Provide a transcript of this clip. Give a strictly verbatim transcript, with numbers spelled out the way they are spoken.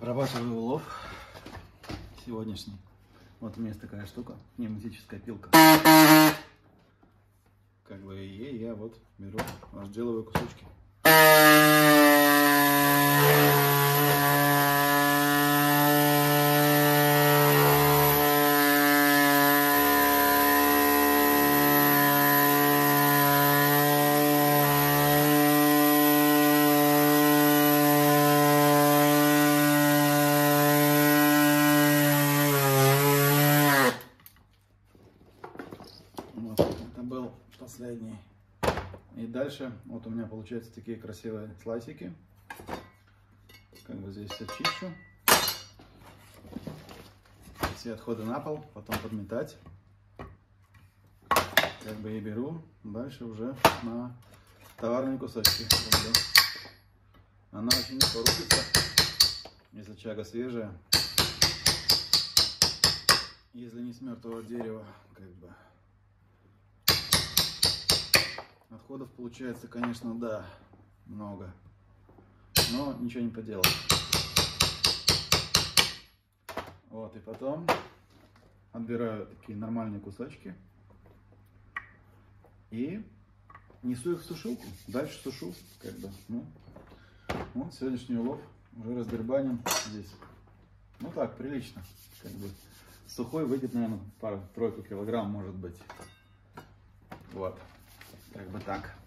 Обрабатываю улов сегодняшний. Вот у меня есть такая штука, пневматическая пилка. Как бы ей я вот беру, разделываю кусочки. Вот, это был последний. И дальше вот у меня получаются такие красивые слайсики. Как бы здесь все чищу. Все отходы на пол, потом подметать. Как бы и беру дальше уже на товарные кусочки. Она очень легко рубится, если чага свежая. Если не с мертвого дерева, как бы. Отходов получается, конечно, да, много, но ничего не поделать. Вот, и потом отбираю такие нормальные кусочки и несу их в сушилку. Дальше сушу, как бы, ну, вот сегодняшний улов уже раздербанен здесь. Ну так, прилично, как бы. Сухой выйдет, наверное, пару-тройку килограмм, может быть. Вот. Как бы так.